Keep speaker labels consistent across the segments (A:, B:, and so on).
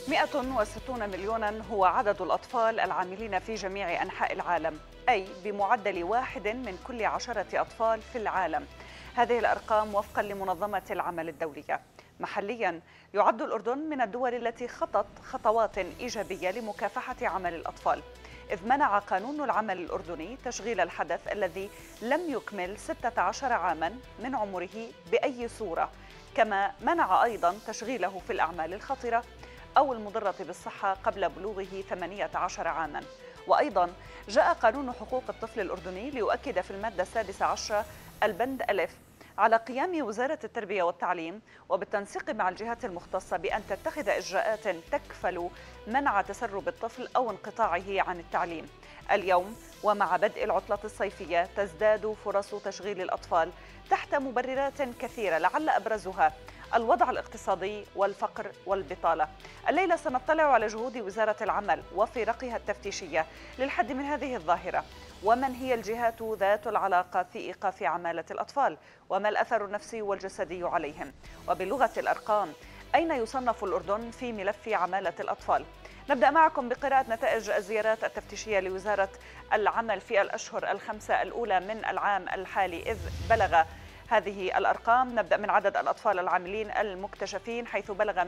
A: 160 مليونا هو عدد الأطفال العاملين في جميع أنحاء العالم، أي بمعدل واحد من كل 10 أطفال في العالم. هذه الأرقام وفقا لمنظمة العمل الدولية. محليا يعد الأردن من الدول التي خطت خطوات إيجابية لمكافحة عمل الأطفال، إذ منع قانون العمل الأردني تشغيل الحدث الذي لم يكمل 16 عاما من عمره بأي صورة، كما منع أيضا تشغيله في الأعمال الخطرة أو المضرة بالصحة قبل بلوغه 18 عاما. وأيضا جاء قانون حقوق الطفل الأردني ليؤكد في المادة 16 البند ألف على قيام وزارة التربية والتعليم وبالتنسيق مع الجهات المختصة بأن تتخذ إجراءات تكفل منع تسرب الطفل أو انقطاعه عن التعليم. اليوم ومع بدء العطلة الصيفية تزداد فرص تشغيل الأطفال تحت مبررات كثيرة، لعل أبرزها الوضع الاقتصادي والفقر والبطالة. الليلة سنطلع على جهود وزارة العمل وفرقها التفتيشية للحد من هذه الظاهرة، ومن هي الجهات ذات العلاقة في إيقاف عمالة الأطفال، وما الأثر النفسي والجسدي عليهم، وبلغة الأرقام أين يصنف الأردن في ملف عمالة الأطفال. نبدأ معكم بقراءة نتائج الزيارات التفتيشية لوزارة العمل في الأشهر الخمسة الأولى من العام الحالي، إذ بلغ هذه الأرقام. نبدأ من عدد الأطفال العاملين المكتشفين حيث بلغ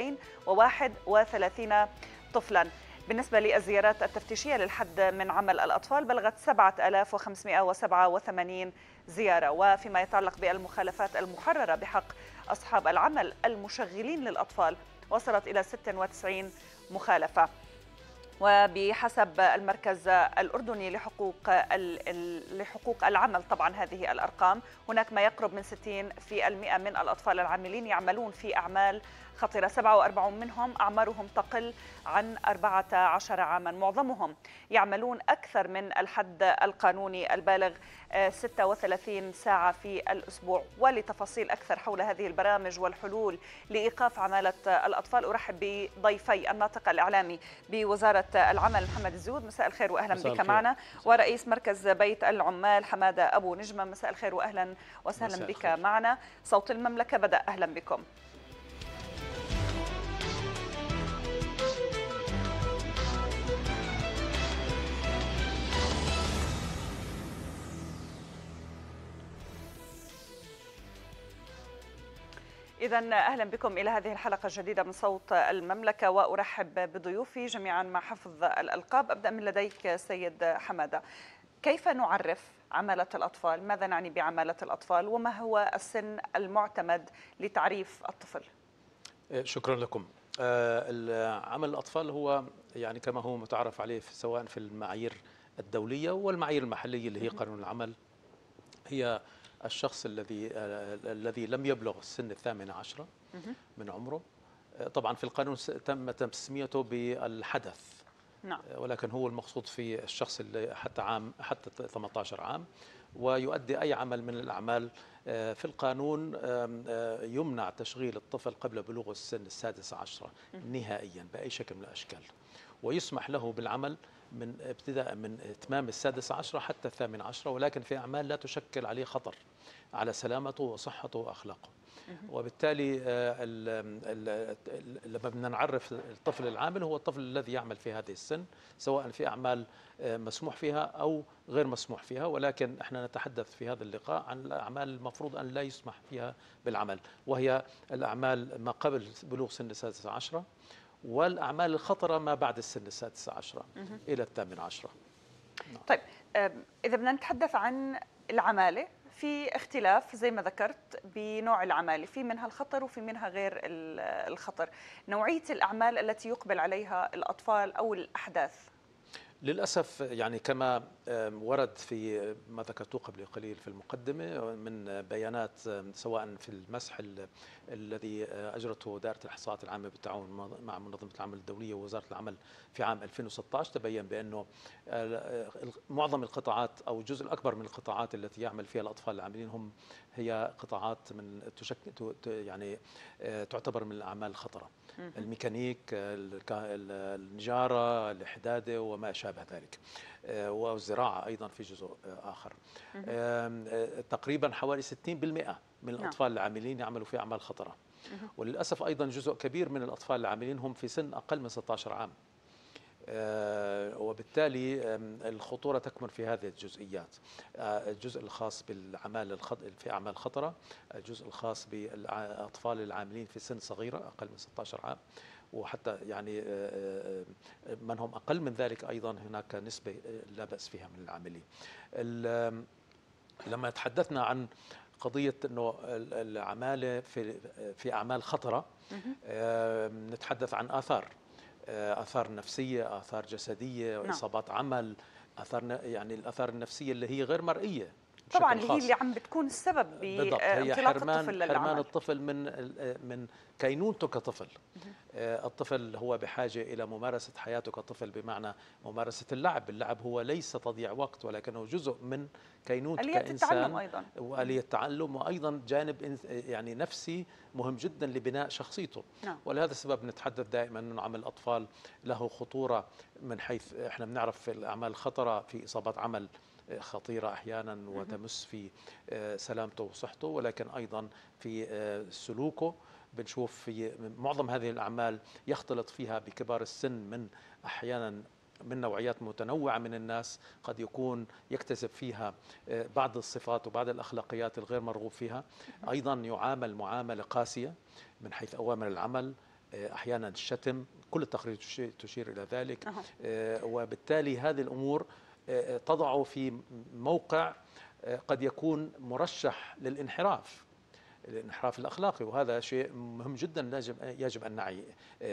A: 231 طفلا. بالنسبة للزيارات التفتيشية للحد من عمل الأطفال بلغت 7587 زيارة. وفيما يتعلق بالمخالفات المحررة بحق أصحاب العمل المشغلين للأطفال وصلت إلى 96 مخالفة. وبحسب المركز الأردني لحقوق العمل، طبعا هذه الأرقام، هناك ما يقرب من 60% من الأطفال العاملين يعملون في أعمال خطرة، 47 منهم أعمارهم تقل عن 14 عاما. معظمهم يعملون أكثر من الحد القانوني البالغ 36 ساعة في الأسبوع. ولتفاصيل أكثر حول هذه البرامج والحلول لإيقاف عمالة الأطفال أرحب بضيفي الناطق الإعلامي بوزارة العمل محمد الزود، مساء الخير وأهلا بك معنا، ورئيس مركز بيت العمال حمادة أبو نجمة، مساء الخير وأهلا وسهلا بك معنا. صوت المملكة بدأ، أهلا بكم. إذا أهلا بكم إلى هذه الحلقة الجديدة من صوت المملكة، وأرحب بضيوفي جميعا مع حفظ الألقاب. أبدأ من لديك سيد حمادة، كيف نعرف عمالة الأطفال؟ ماذا نعني بعمالة الأطفال؟ وما هو السن المعتمد لتعريف الطفل؟
B: شكرا لكم. عمل الأطفال هو يعني كما هو متعارف عليه سواء في المعايير الدولية والمعايير المحلية اللي هي قانون العمل، هي الشخص الذي لم يبلغ السن 18 من عمره. طبعا في القانون تم تسميته بالحدث،
A: نعم،
B: ولكن هو المقصود في الشخص اللي حتى 18 عام ويؤدي أي عمل من الأعمال. في القانون يمنع تشغيل الطفل قبل بلوغ السن 16 نهائيا بأي شكل من الأشكال، ويسمح له بالعمل من ابتداء من إتمام 16 حتى 18، ولكن في أعمال لا تشكل عليه خطر على سلامته وصحته وأخلاقه. وبالتالي لما بدنا نعرف الطفل العامل هو الطفل الذي يعمل في هذه السن، سواء في أعمال مسموح فيها أو غير مسموح فيها، ولكن احنا نتحدث في هذا اللقاء عن الأعمال المفروض أن لا يسمح فيها بالعمل، وهي الأعمال ما قبل بلوغ سن 16 والأعمال الخطرة ما بعد السن 16 إلى 18.
A: طيب، إذا بدنا نتحدث عن العمالة، في اختلاف زي ما ذكرت بنوع العمالة، في منها الخطر وفي منها غير الخطر. نوعية الأعمال التي يقبل عليها الأطفال أو الأحداث
B: للأسف يعني كما ورد في ما ذكرته قبل قليل في المقدمة من بيانات سواء في المسح الذي أجرته دائرة الإحصاءات العامة بالتعاون مع منظمة العمل الدولية ووزارة العمل في عام 2016، تبين بأنه معظم القطاعات أو الجزء الأكبر من القطاعات التي يعمل فيها الأطفال العاملين هي قطاعات من يعني تعتبر من الأعمال الخطرة، الميكانيك، النجارة، الحدادة وما شابه ذلك، والزراعة أيضا في جزء آخر. تقريبا حوالي 60% من الأطفال العاملين يعملوا في أعمال خطرة. وللأسف أيضا جزء كبير من الأطفال العاملين هم في سن أقل من 16 عام. وبالتالي الخطورة تكمن في هذه الجزئيات. الجزء الخاص بالأعمال في أعمال خطرة، الجزء الخاص بالأطفال العاملين في سن صغيرة أقل من 16 عام، وحتى يعني من هم أقل من ذلك أيضا هناك نسبة لا بأس فيها من العاملين. لما تحدثنا عن قضية أنه العمالة في أعمال خطرة، نتحدث عن آثار نفسية، آثار جسدية، إصابات عمل، يعني الآثار النفسية اللي هي غير مرئية
A: طبعا، اللي هي اللي عم بتكون السبب بانطلاق الطفل للعمل.
B: حرمان الطفل من كينونته كطفل. الطفل هو بحاجة إلى ممارسة حياته كطفل، بمعنى ممارسة اللعب هو ليس تضييع وقت، ولكنه جزء من كينونته كإنسان،
A: أيضا
B: وآلية التعلم، وأيضا جانب يعني نفسي مهم جدا لبناء شخصيته.
A: نعم.
B: ولهذا السبب نتحدث دائما أن عمل الأطفال له خطورة، من حيث احنا بنعرف في الأعمال الخطرة في إصابات عمل خطيرة أحيانا وتمس في سلامته وصحته، ولكن أيضا في سلوكه. بنشوف في معظم هذه الأعمال يختلط فيها بكبار السن، من أحيانا من نوعيات متنوعة من الناس، قد يكون يكتسب فيها بعض الصفات وبعض الأخلاقيات الغير مرغوب فيها. أيضا يعامل معاملة قاسية من حيث أوامر العمل، أحيانا الشتم، كل التقارير تشير إلى ذلك. وبالتالي هذه الأمور تضعه في موقع قد يكون مرشح للانحراف الأخلاقي، وهذا شيء مهم جدا يجب أن نعي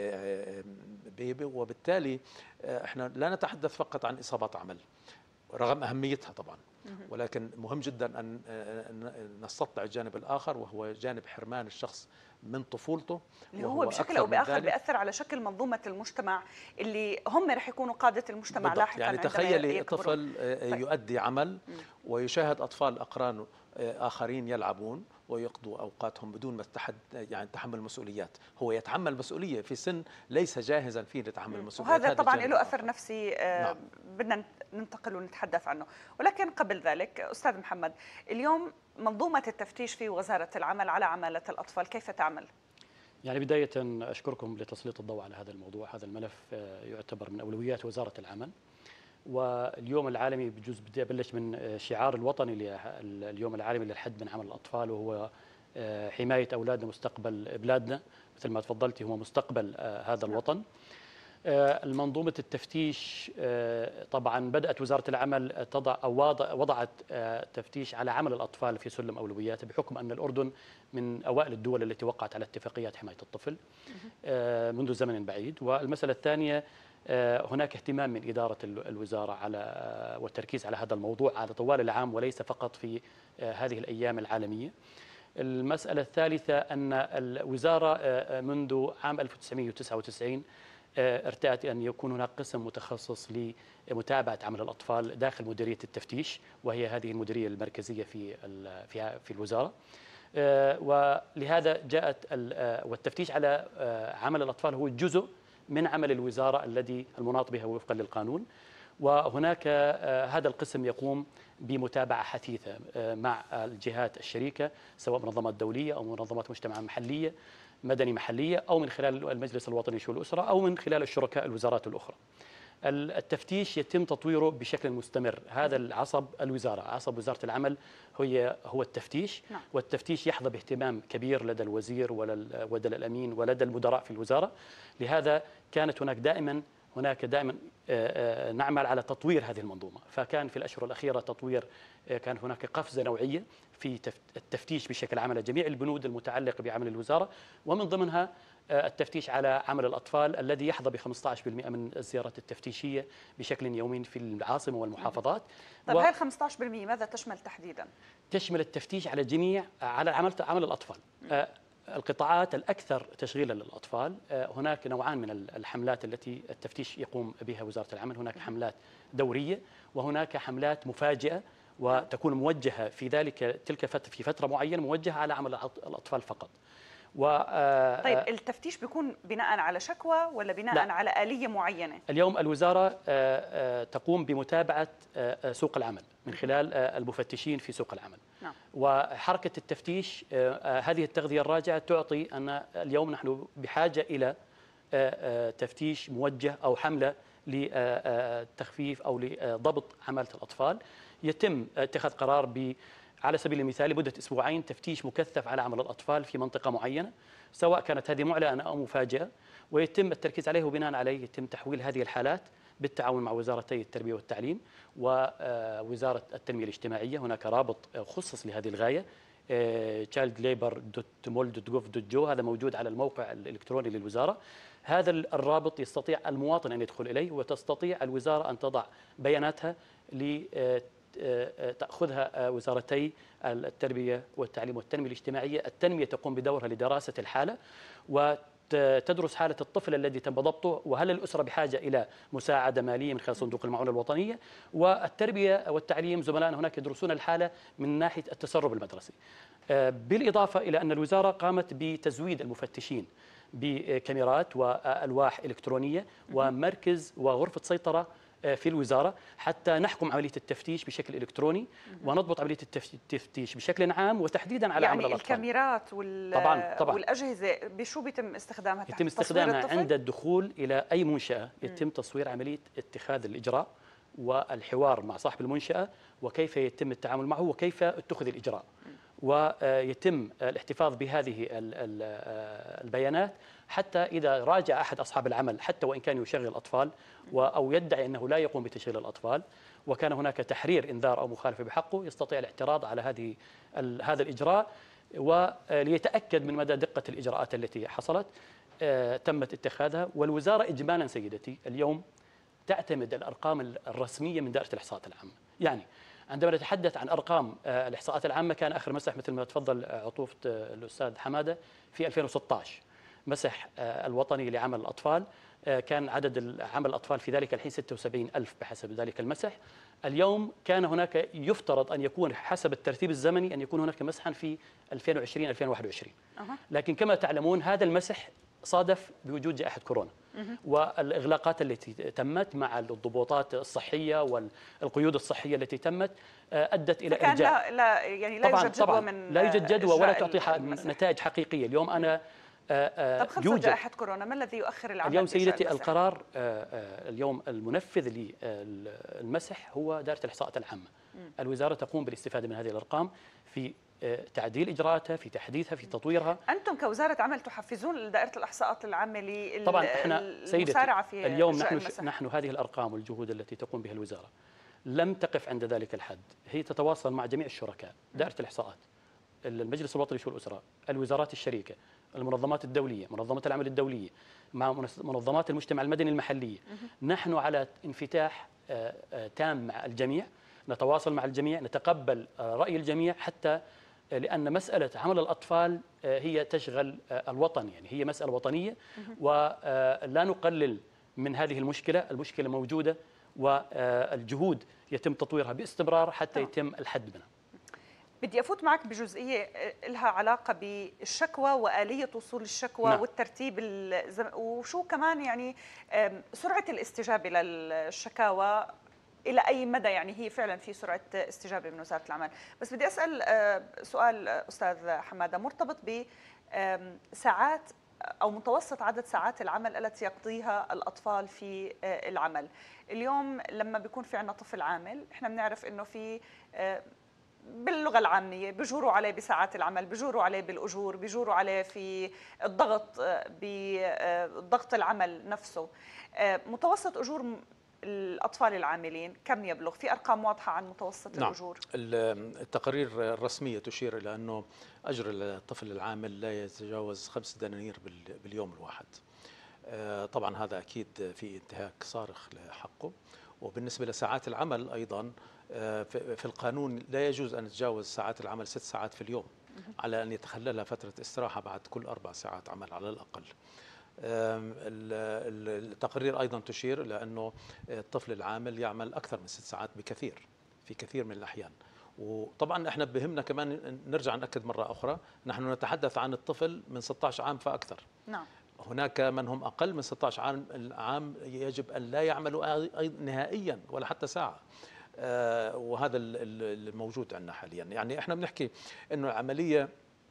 B: به. وبالتالي احنا لا نتحدث فقط عن إصابات عمل رغم أهميتها طبعا، ولكن مهم جدا أن نستطلع الجانب الآخر، وهو جانب حرمان الشخص من طفولته،
A: اللي هو بشكل أو بآخر بيأثر على شكل منظومة المجتمع اللي هم رح يكونوا قادة المجتمع لاحقا.
B: يعني تخيلي طفل يؤدي عمل ويشاهد أطفال أقرانه آخرين يلعبون ويقضوا أوقاتهم بدون ما يعني تحمل مسؤوليات. هو يتحمل مسؤولية في سن ليس جاهزا فيه لتحمل مسؤوليات،
A: وهذا طبعا له أثر نفسي. نعم. بدنا ننتقل ونتحدث عنه، ولكن قبل ذلك أستاذ محمد، اليوم منظومة التفتيش في وزارة العمل على عمالة الأطفال كيف تعمل؟
C: يعني بداية أشكركم لتسليط الضوء على هذا الموضوع. هذا الملف يعتبر من أولويات وزارة العمل، واليوم العالمي بجوز بدي أبلش من شعار الوطني اليوم العالمي للحد من عمل الأطفال، وهو حماية أولادنا مستقبل بلادنا. مثل ما تفضلتي هو مستقبل هذا الوطن. المنظومة التفتيش طبعا بدأت وزارة العمل تضع أو وضعت تفتيش على عمل الأطفال في سلم أولوياتها، بحكم أن الأردن من أوائل الدول التي وقعت على اتفاقيات حماية الطفل منذ زمن بعيد. والمسألة الثانية، هناك اهتمام من إدارة الوزارة على والتركيز على هذا الموضوع على طوال العام وليس فقط في هذه الأيام العالمية. المسألة الثالثة أن الوزارة منذ عام 1999 ارتأت أن يكون هناك قسم متخصص لمتابعة عمل الأطفال داخل مديرية التفتيش، وهي هذه المديرية المركزية في الوزارة. ولهذا جاءت والتفتيش على عمل الأطفال هو جزء من عمل الوزارة الذي المناط بها وفقا للقانون. وهناك هذا القسم يقوم بمتابعة حثيثة مع الجهات الشريكة، سواء منظمات دولية أو منظمات مجتمع محلية مدني محلية، أو من خلال المجلس الوطني لشؤون الأسرة، أو من خلال الشركاء الوزارات الأخرى. التفتيش يتم تطويره بشكل مستمر. هذا العصب الوزارة، عصب وزارة العمل هو التفتيش. والتفتيش يحظى باهتمام كبير لدى الوزير ولدى الأمين ولدى المدراء في الوزارة. لهذا كانت هناك دائما نعمل على تطوير هذه المنظومة. فكان في الأشهر الأخيرة تطوير، كان هناك قفزة نوعية في التفتيش بشكل عام على جميع البنود المتعلقة بعمل الوزارة، ومن ضمنها التفتيش على عمل الأطفال الذي يحظى ب 15% من الزيارات التفتيشية بشكل يومي في العاصمة والمحافظات.
A: طيب هاي 15% ماذا تشمل تحديدا؟
C: تشمل التفتيش على عمل الأطفال. القطاعات الأكثر تشغيلا للأطفال، هناك نوعان من الحملات التي التفتيش يقوم بها وزارة العمل. هناك حملات دورية، وهناك حملات مفاجئة وتكون موجهة في فترة معينة موجهة على عمل الأطفال فقط.
A: طيب التفتيش بيكون بناء على شكوى ولا بناء على آلية معينة؟
C: اليوم الوزارة تقوم بمتابعة سوق العمل من خلال المفتشين في سوق العمل.
A: نعم.
C: وحركة التفتيش هذه التغذية الراجعة تعطي أن اليوم نحن بحاجة إلى تفتيش موجه أو حملة لتخفيف أو لضبط عمالة الأطفال. يتم اتخاذ قرار على سبيل المثال لمدة أسبوعين تفتيش مكثف على عمل الأطفال في منطقة معينة، سواء كانت هذه معلنة أو مفاجئة، ويتم التركيز عليه، وبناء عليه يتم تحويل هذه الحالات بالتعاون مع وزارتي التربية والتعليم ووزارة التنمية الاجتماعية. هناك رابط خصص لهذه الغاية childlabor.mol.gov.jo، هذا موجود على الموقع الإلكتروني للوزارة. هذا الرابط يستطيع المواطن أن يدخل إليه، وتستطيع الوزارة أن تضع بياناتها تأخذها وزارتي التربية والتعليم والتنمية الاجتماعية. التنمية تقوم بدورها لدراسة الحالة وتدرس حالة الطفل الذي تم ضبطه، وهل الأسرة بحاجة إلى مساعدة مالية من خلال صندوق المعونة الوطنية. والتربية والتعليم زملائنا هناك يدرسون الحالة من ناحية التسرب المدرسي. بالإضافة إلى أن الوزارة قامت بتزويد المفتشين بكاميرات وألواح إلكترونية ومركز وغرفة سيطرة في الوزارة حتى نحكم عملية التفتيش بشكل إلكتروني ونضبط عملية التفتيش بشكل عام وتحديدا على عمل الأطفال.
A: الكاميرات
C: طبعاً.
A: والأجهزة بشو بيتم استخدامها؟
C: يتم استخدامها عند الدخول إلى أي منشأة، يتم تصوير عملية اتخاذ الإجراء والحوار مع صاحب المنشأة وكيف يتم التعامل معه وكيف اتخذ الإجراء، ويتم الاحتفاظ بهذه البيانات حتى إذا راجع أحد أصحاب العمل حتى وإن كان يشغل الأطفال أو يدعي أنه لا يقوم بتشغيل الأطفال وكان هناك تحرير إنذار أو مخالفة بحقه، يستطيع الاعتراض على هذا الإجراء وليتأكد من مدى دقة الإجراءات التي حصلت تمت اتخاذها. والوزارة إجمالا سيدتي اليوم تعتمد الأرقام الرسمية من دائرة الإحصاءات العامة. يعني عندما نتحدث عن أرقام الإحصاءات العامة، كان آخر مسح مثل ما تفضل عطوفة الأستاذ حمادة في 2016 مسح الوطني لعمل الأطفال، كان عدد عمل الأطفال في ذلك الحين 76,000 بحسب ذلك المسح. اليوم كان هناك يفترض أن يكون حسب الترتيب الزمني أن يكون هناك مسحا في 2020-2021، لكن كما تعلمون هذا المسح صادف بوجود جائحة كورونا والإغلاقات التي تمت مع الضبوطات الصحية والقيود الصحية التي تمت أدت إلى إرجاع.
A: لا يوجد جدوى
C: لا يوجد جدوى ولا تعطي نتائج حقيقية. اليوم أنا
A: طب خلص جائحة كورونا ما الذي يؤخر العمل؟
C: اليوم سيدتي القرار اليوم المنفذ للمسح هو دائرة الإحصاءات العامة. الوزارة تقوم بالاستفادة من هذه الأرقام في تعديل إجراءاتها، في تحديثها، في تطويرها.
A: أنتم كوزارة عمل تحفزون دائرة الإحصاءات العامة
C: طبعا احنا
A: للمسارعة في
C: اليوم نحن هذه الأرقام والجهود التي تقوم بها الوزارة لم تقف عند ذلك الحد، هي تتواصل مع جميع الشركاء، دائرة الإحصاءات، المجلس الوطني لشؤون الأسرة، الوزارات الشريكة، المنظمات الدولية، منظمة العمل الدولية، مع منظمات المجتمع المدني المحلية. نحن على انفتاح تام مع الجميع، نتواصل مع الجميع، نتقبل رأي الجميع، حتى لأن مسألة عمل الأطفال هي تشغل الوطن، يعني هي مسألة وطنية ولا نقلل من هذه المشكلة موجودة والجهود يتم تطويرها باستمرار حتى يتم الحد منها.
A: بدي أفوت معك بجزئية لها علاقة بالشكوى وآلية وصول الشكوى. نعم. والترتيب وشو كمان يعني سرعة الاستجابة للشكاوى إلى أي مدى يعني هي فعلا في سرعة استجابة من وزارة العمل. بس بدي أسأل سؤال أستاذ حمادة مرتبط بساعات أو متوسط عدد ساعات العمل التي يقضيها الأطفال في العمل. اليوم لما بيكون في عندنا طفل عامل احنا بنعرف إنه في باللغة العامية بيجوروا عليه بساعات العمل، بيجوروا عليه بالأجور، بيجوروا عليه في الضغط العمل نفسه. متوسط أجور الأطفال العاملين كم يبلغ؟ في أرقام واضحة عن متوسط الأجور؟
B: التقارير الرسمية تشير إلى أنه أجر الطفل العامل لا يتجاوز 5 دنانير باليوم الواحد. طبعا هذا أكيد في انتهاك صارخ لحقه. وبالنسبة لساعات العمل أيضا في القانون لا يجوز أن تتجاوز ساعات العمل 6 ساعات في اليوم، على أن يتخللها فترة استراحة بعد كل 4 ساعات عمل على الأقل. التقارير أيضا تشير إلى أنه الطفل العامل يعمل أكثر من 6 ساعات في كثير من الأحيان. وطبعا احنا بهمنا كمان نرجع نأكد مرة أخرى، نحن نتحدث عن الطفل من 16 عام فأكثر.
A: نعم.
B: هناك من هم أقل من 16 عام يجب أن لا يعملوا نهائيا ولا حتى ساعة. وهذا الموجود عندنا حاليا. يعني احنا بنحكي انه العمليه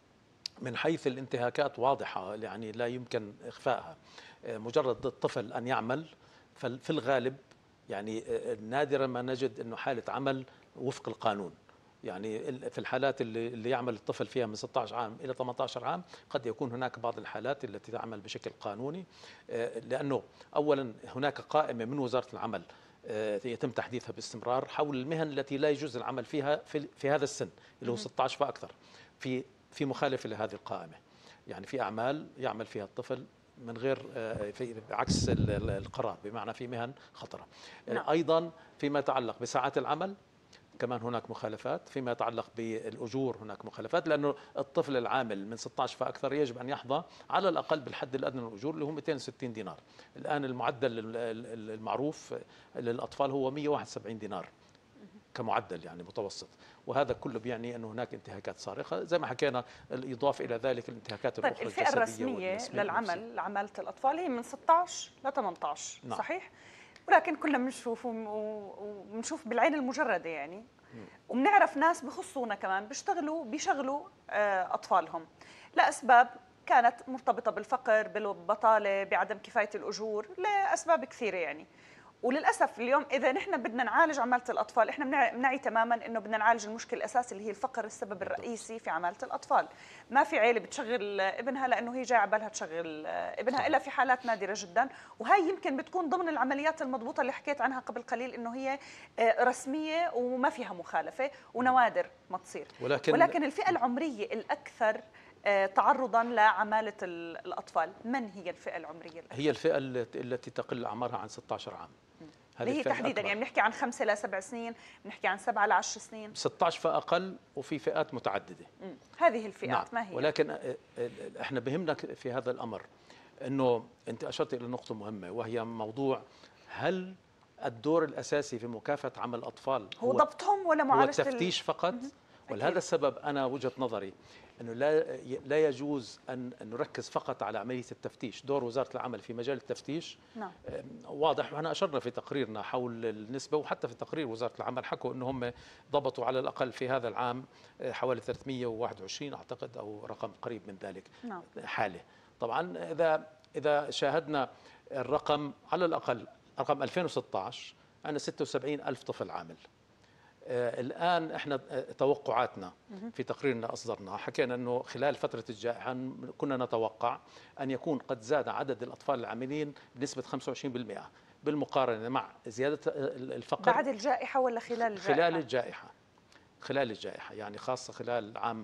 B: من حيث الانتهاكات واضحه، يعني لا يمكن اخفائها. مجرد الطفل ان يعمل، ففي الغالب يعني نادرا ما نجد انه حاله عمل وفق القانون. يعني في الحالات اللي يعمل الطفل فيها من 16 عام إلى 18 عام قد يكون هناك بعض الحالات التي تعمل بشكل قانوني، لأنه أولا هناك قائمة من وزارة العمل يتم تحديثها باستمرار حول المهن التي لا يجوز العمل فيها في هذا السن اللي هو 16 فأكثر، في مخالفة لهذه القائمة. يعني في أعمال يعمل فيها الطفل من غير في عكس القرار، بمعنى في مهن خطرة.
A: نعم.
B: أيضا فيما يتعلق بساعات العمل كمان هناك مخالفات، فيما يتعلق بالأجور هناك مخالفات، لأنه الطفل العامل من 16 فأكثر يجب أن يحظى على الأقل بالحد الأدنى للأجور اللي هو 260 دينار. الآن المعدل المعروف للأطفال هو 171 دينار كمعدل يعني متوسط، وهذا كله بيعني أنه هناك انتهاكات صارخة زي ما حكينا. الإضافة إلى ذلك الانتهاكات
A: طيب
B: الأخرى
A: الفئة الرسمية للعمل لعمالة الأطفال هي من 16 ل 18. نعم. صحيح؟ ولكن كلنا بنشوف وبنشوف بالعين المجردة يعني، وبنعرف ناس بخصونا كمان بيشغلوا أطفالهم لأسباب كانت مرتبطة بالفقر، بالبطالة، بعدم كفاية الأجور، لأسباب كثيرة يعني. وللاسف اليوم اذا نحن بدنا نعالج عماله الاطفال، احنا بنعي تماما انه بدنا نعالج المشكله الاساسي اللي هي الفقر، السبب الرئيسي في عماله الاطفال. ما في عائله بتشغل ابنها لانه هي جاي على بالها تشغل ابنها الا في حالات نادره جدا، وهي يمكن بتكون ضمن العمليات المضبوطه اللي حكيت عنها قبل قليل انه هي رسميه وما فيها مخالفه، ونوادر ما تصير. ولكن الفئه العمريه الاكثر تعرضا لعماله الاطفال، من هي الفئه العمريه؟
B: هي الفئه التي تقل اعمارها عن 16 عام.
A: اللي هي تحديدا يعني بنحكي عن 5 ل 7 سنين، بنحكي عن 7 ل 10 سنين،
B: 16 فاقل، وفي فئات متعدده.
A: هذه الفئات. نعم. ما هي؟
B: ولكن احنا بهمنا في هذا الامر انه انت اشرت الى نقطه مهمه، وهي موضوع هل الدور الاساسي في مكافحه عمل الاطفال
A: هو ضبطهم ولا معالجه
B: هو التفتيش فقط؟ ولهذا السبب انا وجهه نظري انه لا يجوز ان نركز فقط على عمليه التفتيش. دور وزاره العمل في مجال التفتيش نعم. واضح، واحنا اشرنا في تقريرنا حول النسبه، وحتى في تقرير وزاره العمل حكوا انه هم ضبطوا على الاقل في هذا العام حوالي 321 اعتقد، او رقم قريب من ذلك نعم. حاله. طبعا اذا شاهدنا الرقم على الاقل رقم 2016 عندنا 76,000 طفل عامل. الآن احنا توقعاتنا في تقريرنا أصدرنا حكينا أنه خلال فترة الجائحة كنا نتوقع أن يكون قد زاد عدد الأطفال العاملين بنسبة 25% بالمقارنة مع زيادة الفقر.
A: بعد الجائحة ولا خلال الجائحة؟
B: خلال الجائحة يعني خاصة خلال عام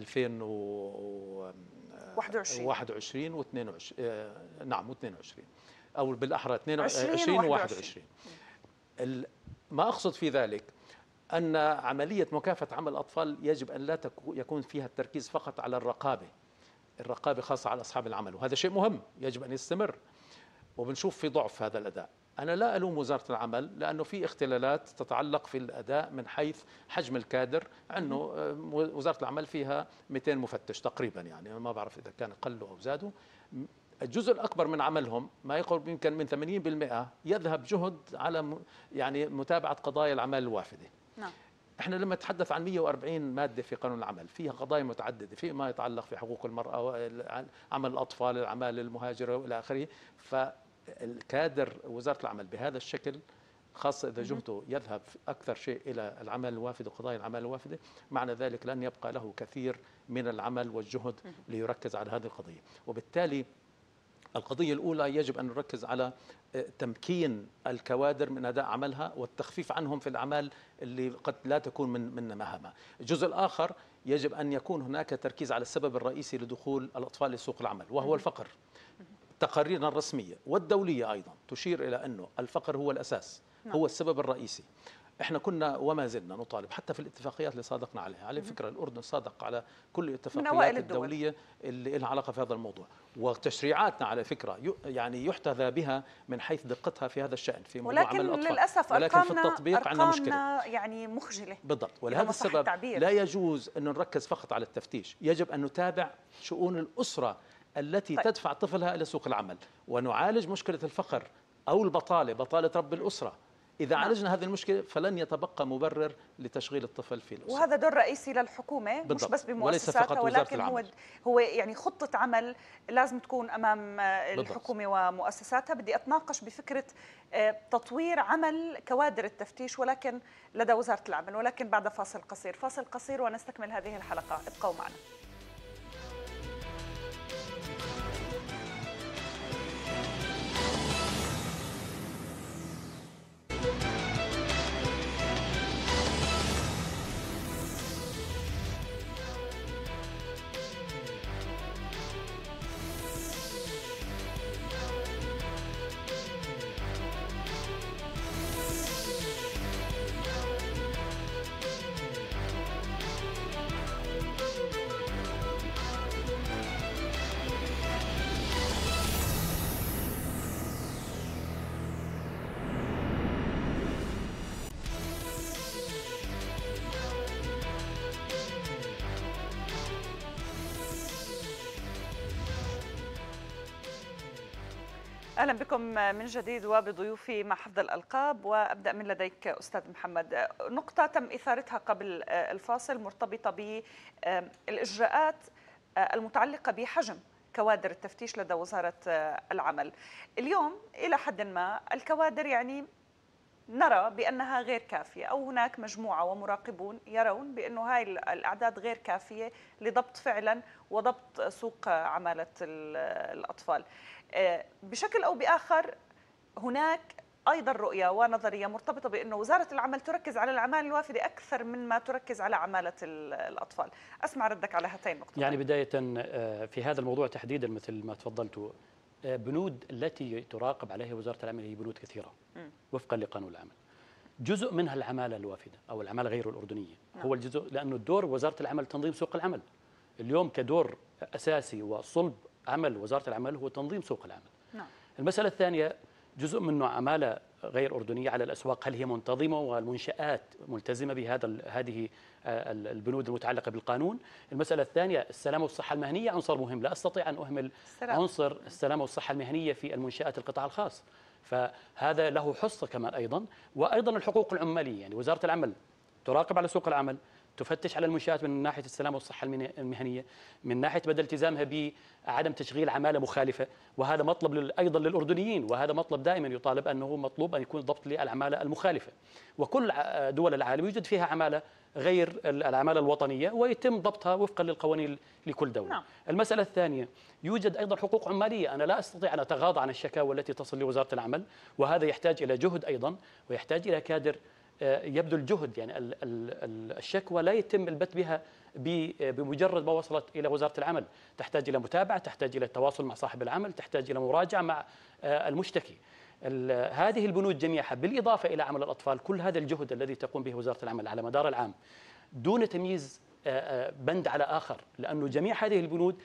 B: 2021 و22 نعم و22 أو بالأحرى 22 و21. ما أقصد في ذلك أن عملية مكافحة عمل الأطفال يجب أن لا يكون فيها التركيز فقط على الرقابة خاصة على أصحاب العمل، وهذا شيء مهم يجب أن يستمر، وبنشوف في ضعف هذا الأداء. أنا لا ألوم وزارة العمل لأنه في اختلالات تتعلق في الأداء من حيث حجم الكادر، أنه وزارة العمل فيها 200 مفتش تقريبا، يعني ما بعرف إذا كان قلوا أو زادوا. الجزء الأكبر من عملهم ما يقرب يمكن من 80% يذهب جهد على يعني متابعة قضايا الأعمال الوافدة. نعم. احنا لما نتحدث عن 140 ماده في قانون العمل فيها قضايا متعدده، فيما يتعلق في حقوق المراه، عمل الاطفال، الاعمال المهاجره والى اخره. فالكادر وزاره العمل بهذا الشكل، خاصه اذا جهده يذهب اكثر شيء الى العمل الوافد وقضايا العمل الوافده، معنى ذلك لن يبقى له كثير من العمل والجهد ليركز على هذه القضيه. وبالتالي القضية الأولى يجب أن نركز على تمكين الكوادر من أداء عملها والتخفيف عنهم في الأعمال اللي قد لا تكون من مهامها. الجزء الآخر يجب أن يكون هناك تركيز على السبب الرئيسي لدخول الأطفال لسوق العمل وهو الفقر. تقاريرنا الرسمية والدولية أيضا تشير إلى أنه الفقر هو الأساس، هو السبب الرئيسي. احنا كنا وما زلنا نطالب حتى في الاتفاقيات اللي صادقنا عليها. على فكره الاردن صادق على كل الاتفاقيات الدوليه اللي لها علاقه في هذا الموضوع، وتشريعاتنا على فكره يعني يحتذى بها من حيث دقتها في هذا الشان في موضوع عمل الاطفال.
A: ولكن للاسف
B: ولكن في التطبيق عندنا مشكله
A: يعني مخجله.
B: بالضبط. ولهذا السبب لا يجوز ان نركز فقط على التفتيش، يجب ان نتابع شؤون الاسره التي تدفع طفلها الى سوق العمل، ونعالج مشكله الفقر او البطاله، بطاله رب الاسره. إذا عالجنا هذه المشكلة فلن يتبقى مبرر لتشغيل الطفل في الأسرة.
A: وهذا دور رئيسي للحكومة مش بس بمؤسساتها، ولكن هو يعني خطة عمل لازم تكون أمام الحكومة ومؤسساتها. بدي أتناقش بفكرة تطوير عمل كوادر التفتيش ولكن لدى وزارة العمل، ولكن بعد فاصل قصير ونستكمل هذه الحلقة. ابقوا معنا. أهلا بكم من جديد وبضيوفي مع حفظ الألقاب، وأبدأ من لديك أستاذ محمد. نقطة تم إثارتها قبل الفاصل مرتبطة بالإجراءات المتعلقة بحجم كوادر التفتيش لدى وزارة العمل. اليوم إلى حد ما الكوادر يعني نرى بأنها غير كافية، أو هناك مجموعة ومراقبون يرون بأنه هاي الأعداد غير كافية لضبط فعلا وضبط سوق عمالة الأطفال. بشكل أو بآخر هناك أيضا رؤية ونظرية مرتبطة بأنه وزارة العمل تركز على العمالة الوافدة أكثر من ما تركز على عمالة الأطفال. أسمع ردك على هاتين النقطتين.
C: يعني بداية في هذا الموضوع تحديدا مثل ما تفضلت، بنود التي تراقب عليها وزارة العمل هي بنود كثيرة وفقا لقانون العمل. جزء منها العمالة الوافدة أو العمالة غير الأردنية. هو الجزء، لأنه دور وزارة العمل تنظيم سوق العمل. اليوم كدور أساسي وصلب عمل وزارة العمل هو تنظيم سوق العمل. المسألة الثانية جزء منه عمالة غير أردنية على الأسواق، هل هي منتظمة والمنشآت ملتزمة هذه البنود المتعلقة بالقانون؟ المسألة الثانية السلامة والصحة المهنية عنصر مهم، لا أستطيع أن أهمل عنصر السلامة والصحة المهنية في المنشآت القطاع الخاص، فهذا له حصة كمان أيضا. وأيضا الحقوق العمالية، يعني وزارة العمل تراقب على سوق العمل، تفتش على المنشآت من ناحية السلامة والصحة المهنية، من ناحية مدى التزامها بعدم تشغيل عمالة مخالفة، وهذا مطلب أيضا للأردنيين، وهذا مطلب دائما يطالب أنه مطلوب أن يكون ضبط للعمالة المخالفة. وكل دول العالم يوجد فيها عمالة غير العمالة الوطنية ويتم ضبطها وفقا للقوانين لكل دولة. المسألة الثانية يوجد أيضا حقوق عمالية، أنا لا أستطيع أن أتغاضى عن الشكاوى التي تصل لوزارة العمل، وهذا يحتاج إلى جهد أيضا ويحتاج إلى كادر يبذل جهد. يعني الشكوى لا يتم البت بها بمجرد ما وصلت إلى وزارة العمل، تحتاج إلى متابعة، تحتاج إلى التواصل مع صاحب العمل، تحتاج إلى مراجعة مع المشتكي. هذه البنود جميعها بالإضافة إلى عمل الأطفال، كل هذا الجهد الذي تقوم به وزارة العمل على مدار العام دون تمييز بند على آخر، لأنه جميع هذه البنود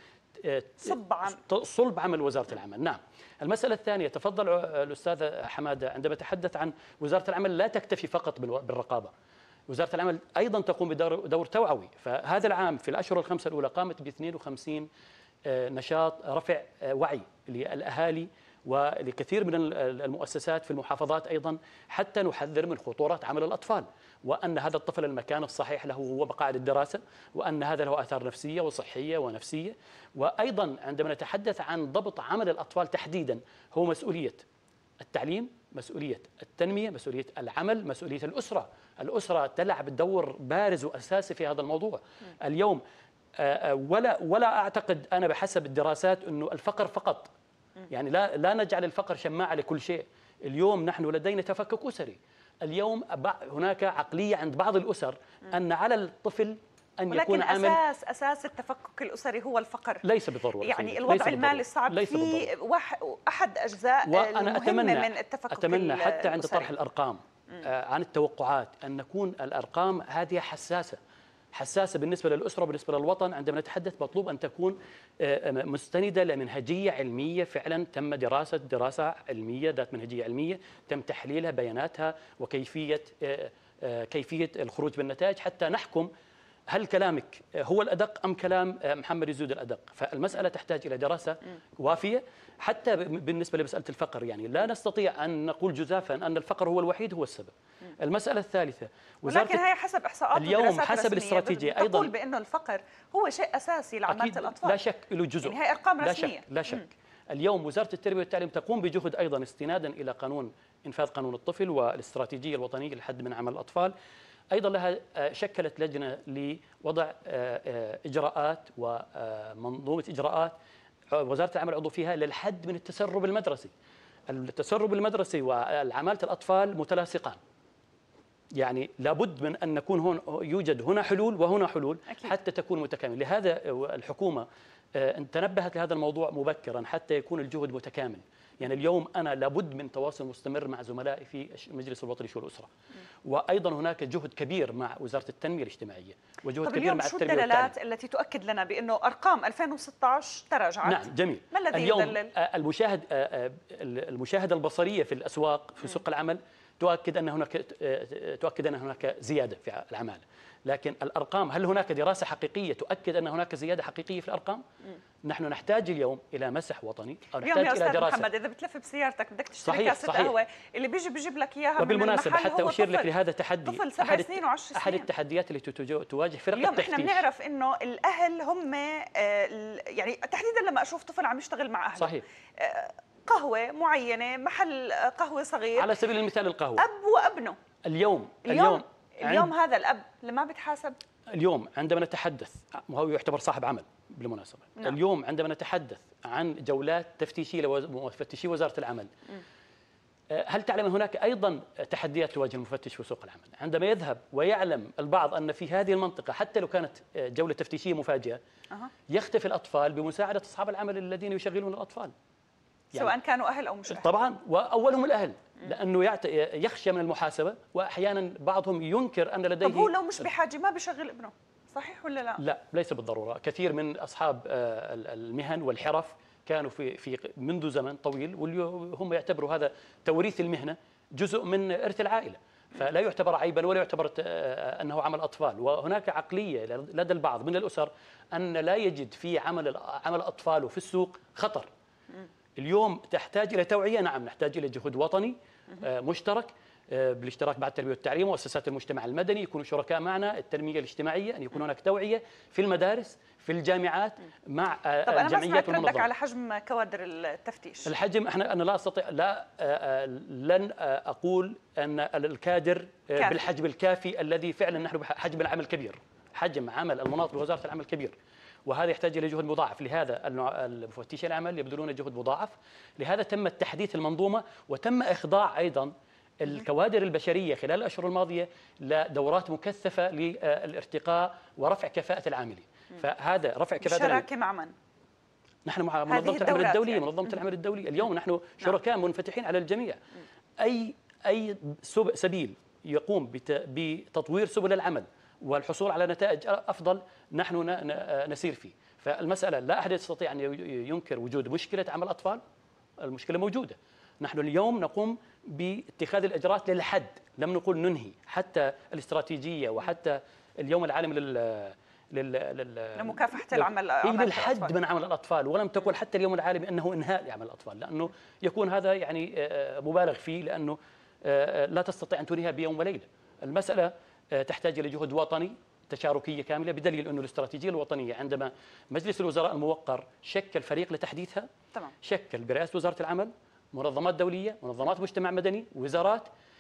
C: صلب عمل وزارة العمل. نعم. المسألة الثانية تفضل الأستاذ حمادة عندما تحدث عن وزارة العمل لا تكتفي فقط بالرقابة، وزارة العمل أيضا تقوم بدور توعوي. فهذا العام في الأشهر الخمسة الأولى قامت ب 52 نشاط رفع وعي للأهالي ولكثير من المؤسسات في المحافظات أيضا، حتى نحذر من خطورة عمل الأطفال، وأن هذا الطفل المكان الصحيح له هو مقاعد الدراسة، وأن هذا له آثار نفسية وصحية ونفسية. وأيضا عندما نتحدث عن ضبط عمل الأطفال تحديدا، هو مسؤولية التعليم، مسؤولية التنمية، مسؤولية العمل، مسؤولية الأسرة. الأسرة تلعب دور بارز وأساسي في هذا الموضوع اليوم. ولا أعتقد أنا بحسب الدراسات أنه الفقر فقط، يعني لا نجعل الفقر شماعة لكل شيء. اليوم نحن لدينا تفكك أسري. اليوم هناك عقلية عند بعض الأسر أن على الطفل أن يكون عامل،
A: أساس التفكك الأسري هو الفقر.
C: ليس بالضرورة،
A: يعني الوضع المالي الصعب في أحد أجزاء
C: وأنا
A: مهمة من التفكك.
C: أتمنى حتى عند طرح الأرقام عن التوقعات أن نكون الأرقام هذه حساسة بالنسبة للأسرة وبالنسبة للوطن. عندما نتحدث مطلوب أن تكون مستندة لمنهجية علمية، فعلا تم دراسة علمية ذات منهجية علمية، تم تحليلها بياناتها وكيفية الخروج بالنتائج حتى نحكم هل كلامك هو الأدق أم كلام محمد يزود الأدق؟ فالمسألة تحتاج إلى دراسة وافية. حتى بالنسبة لمسألة الفقر، يعني لا نستطيع أن نقول جزافا أن الفقر هو الوحيد هو السبب. المسألة الثالثة،
A: ولكن هي حسب إحصاءات
C: اليوم حسب الاستراتيجية أيضا
A: تقول بأنه الفقر هو شيء أساسي لعمالة الأطفال.
C: لا شك له جزء،
A: يعني هي أرقام رسمية.
C: لا شك. اليوم وزارة التربية والتعليم تقوم بجهد أيضا استنادا إلى إنفاذ قانون الطفل والاستراتيجية الوطنية للحد من عمل الأطفال. أيضا لها شكلت لجنة لوضع إجراءات ومنظومة إجراءات وزارة العمل عضو فيها للحد من التسرب المدرسي. التسرب المدرسي والعمالة الأطفال متلاصقان، يعني لابد من أن نكون يوجد هنا حلول وهنا حلول أكيد. حتى تكون متكاملة. لهذا الحكومة تنبهت لهذا الموضوع مبكرا حتى يكون الجهد متكامل. يعني اليوم أنا لابد من تواصل مستمر مع زملائي في المجلس الوطني لشؤون الأسرة، وأيضا هناك جهد كبير مع وزارة التنمية الاجتماعية وجهد كبير مع التربية والتعليم.
A: الدلالات التي تؤكد لنا بأنه أرقام 2016 تراجعت؟
C: نعم جميل.
A: ما الذي
C: اليوم
A: يدلل؟
C: المشاهدة البصرية في الأسواق في سوق العمل تؤكد أن هناك زيادة في العمالة، لكن الأرقام، هل هناك دراسة حقيقية تؤكد أن هناك زيادة حقيقية في الأرقام؟ نحن نحتاج اليوم إلى مسح وطني أو نحتاج
A: اليوم يا
C: إلى دراسة.
A: محمد إذا بتلف بسيارتك بدك تشتري كاسة قهوة، اللي بيجيب لك إياها
C: وبالمناسبة حتى أشير لك لهذا تحدي،
A: طفل 7 سنين و10 سنين.
C: أحد التحديات التي تواجه فرق
A: اليوم
C: التفتيش.
A: احنا بنعرف إنه الأهل هم يعني تحديدا لما أشوف طفل عم يشتغل مع أهله
C: صحيح.
A: قهوة معينة، محل قهوة صغير،
C: على سبيل المثال القهوة،
A: أب وابنه. اليوم هذا الأب لما بتحاسب.
C: اليوم عندما نتحدث، وهو يعتبر صاحب عمل بالمناسبة.
A: نعم.
C: اليوم عندما نتحدث عن جولات تفتيشية لمفتشي وزارة العمل، هل تعلم هناك أيضا تحديات تواجه المفتش في سوق العمل عندما يذهب ويعلم البعض أن في هذه المنطقة حتى لو كانت جولة تفتيشية مفاجئة يختفي الأطفال بمساعدة أصحاب العمل الذين يشغلون الأطفال،
A: يعني سواء كانوا أهل أو مش أهل.
C: طبعا، وأولهم الأهل، لأنه يخشى من المحاسبة، وأحيانا بعضهم ينكر أن لديه.
A: طب هو لو مش بحاجة ما بيشغل ابنه، صحيح ولا لا؟
C: لا، ليس بالضرورة. كثير من أصحاب المهن والحرف كانوا في منذ زمن طويل، وهم يعتبروا هذا توريث المهنة جزء من إرث العائلة، فلا يعتبر عيبا ولا يعتبر أنه عمل أطفال. وهناك عقلية لدى البعض من الأسر أن لا يجد في عمل أطفاله في السوق خطر. اليوم تحتاج إلى توعية، نعم نحتاج إلى جهد وطني مشترك بالاشتراك مع التربية والتعليم ومؤسسات المجتمع المدني يكونوا شركاء معنا، التنمية الاجتماعية، أن يكون هناك توعية في المدارس في الجامعات مع الجمعيات والمنظمات.
A: ردك على حجم كوادر التفتيش.
C: الحجم أنا لا أستطيع، لن أقول أن الكادر بالحجم الكافي الذي فعلا نحن حجم العمل كبير، حجم عمل المناط بوزارة العمل كبير، وهذا يحتاج إلى جهد مضاعف. لهذا المفتشين العمل يبذلون جهد مضاعف. لهذا تم تحديث المنظومة، وتم إخضاع أيضا الكوادر البشرية خلال الأشهر الماضية لدورات مكثفة للارتقاء ورفع كفاءة العاملين. فهذا رفع كفاءة العاملين.
A: شراكة مع من؟
C: نحن مع منظمة العمل الدولية، يعني. منظمة العمل الدولية اليوم نحن شركاء منفتحين على الجميع. أي سبيل يقوم بتطوير سبل العمل والحصول على نتائج أفضل نحن نسير فيه. فالمسألة لا أحد يستطيع أن ينكر وجود مشكلة عمل الأطفال، المشكلة موجودة. نحن اليوم نقوم باتخاذ الإجراءات للحد، لم نقول ننهي، حتى الاستراتيجية وحتى اليوم العالمي
A: لمكافحة العمل
C: للحد من عمل الأطفال، ولم تقل حتى اليوم العالمي أنه إنهاء لعمل الأطفال، لأنه يكون هذا يعني مبالغ فيه، لأنه لا تستطيع أن تنهيها بيوم وليلة. المسألة تحتاج إلى جهد وطني تشاركية كاملة، بدليل أنه الاستراتيجية الوطنية عندما مجلس الوزراء الموقر شكل فريق لتحديثها،
A: تمام.
C: شكل برئاسة وزارة العمل منظمات دولية، منظمات مجتمع مدني، وزارات،